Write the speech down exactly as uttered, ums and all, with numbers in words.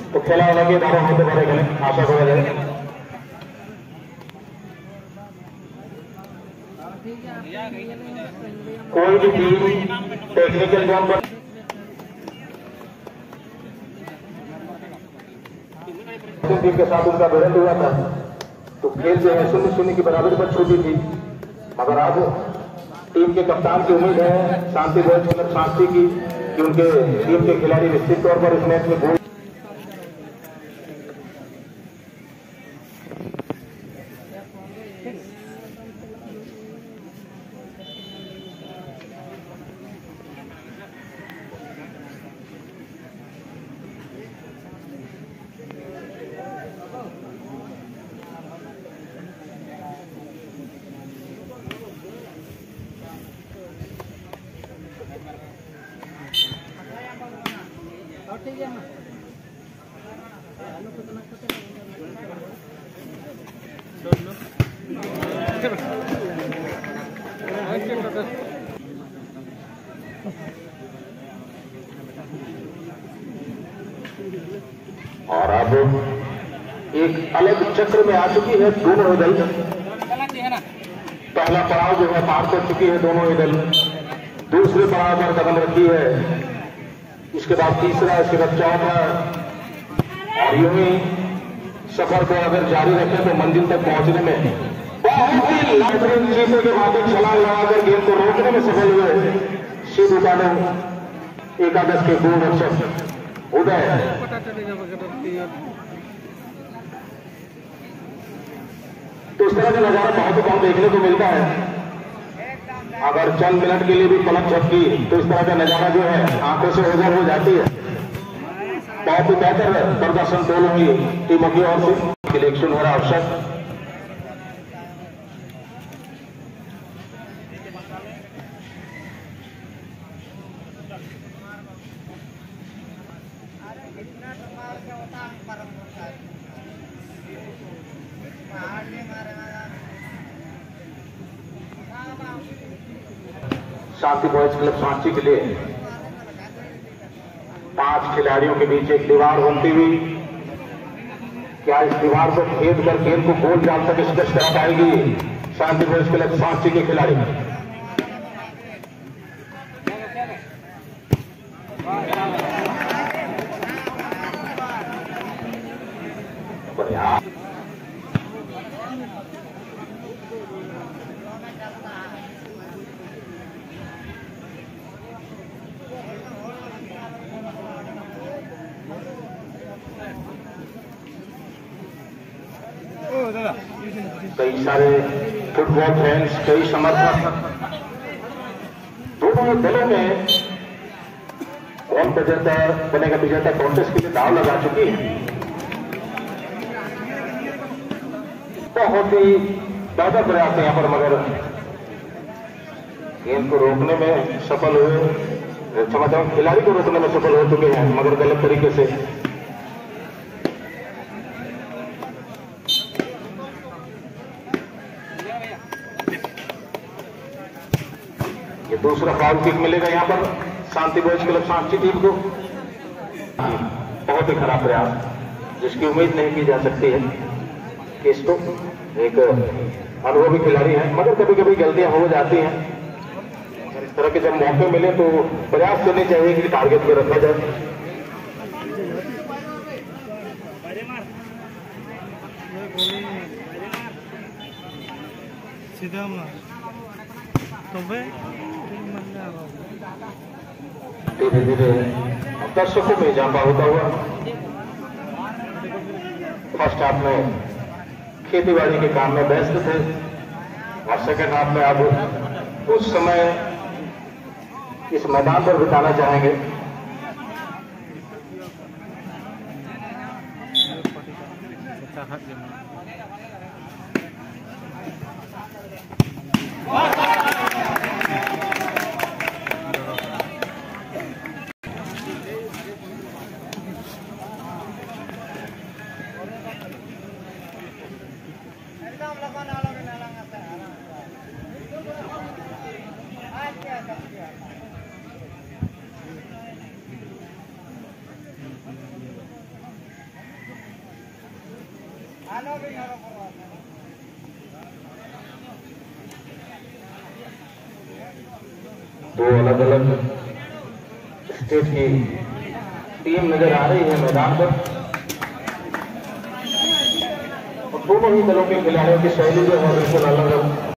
तो खेला लगे दारों होते पारे खेले आशा करा जाए। कोई भी टीम टेक्निकल जोन पर टीम के साथ उनका भिड़ंत हुआ था तो खेल जो है शून्य शून्य की बराबरी पर छूटी थी, मगर आज टीम के कप्तान की उम्मीद है शांति बॉयज शांति की कि उनके टीम के खिलाड़ी निश्चित तौर पर इस मैच में गोल और अब एक अलग चक्र में आ चुकी है दोनों दल। पहला पड़ाव जो है पार कर चुकी है दोनों ही दल, दूसरे पड़ाव पर कदम रखी है, इसके बाद तीसरा, इसके बाद चौथा, और यूं ही सफर को अगर जारी रखें तो मंजिल तक पहुंचने में बहुत ही लाइटरिंग चीजों के बाद छलांग लगाकर गेम को रोकने में सफल हुए शिव उपानो एकादश के गोल रक्षक उदय। तो इस तरह का नजारा बहुत कम देखने को मिलता है। अगर चंद मिनट के लिए भी पलक झपकी तो इस तरह का नजारा जो है आंखों से ओझल हो जाती है। बहुत ही बेहतर प्रदर्शन दोनों ही टीमों की ओर से सिलेक्शन हो रहा अवसर। शांति बॉयज क्लब सांची के लिए पांच खिलाड़ियों के बीच एक दीवार बनती हुई, क्या इस दीवार को खेद कर गेंद को गोल जाल तक स्पर्श करा पाएगी शांति बॉयज क्लब सांची के खिलाड़ी? कई सारे फुटबॉल फैंस, कई समर्थक दोनों दलों में कौन विजेता बनेगा विजेता कॉन्टेस्ट के लिए दाव लगा चुकी है। बहुत ही ज्यादा प्रयास है यहाँ पर, मगर गेंद को रोकने में सफल हुए, क्षमा चाहूं खिलाड़ी को रोकने में सफल हो चुके हैं मगर गलत तरीके से। ये दूसरा फाउल किक मिलेगा यहाँ पर Shanti boys club Sanchi team को। बहुत ही खराब प्रयास जिसकी उम्मीद नहीं की जा सकती है कि इसको एक अनुभवी खिलाड़ी है, मगर कभी कभी गलतियां हो जाती हैं। इस तरह के जब मौके मिले तो प्रयास करने चाहिए कि टारगेट पे रखा जाए। धीरे धीरे दर्शकों में इजाफा होता हुआ फर्स्ट हाफ में खेतीबाड़ी के काम में व्यस्त थे और सेकंड हाफ में अब कुछ समय इस मैदान पर बिताना चाहेंगे। दो अलग अलग स्टेट की टीम नजर आ रही है मैदान पर और दोनों ही दलों के खिलाड़ियों की शैली जो है बिल्कुल अलग अलग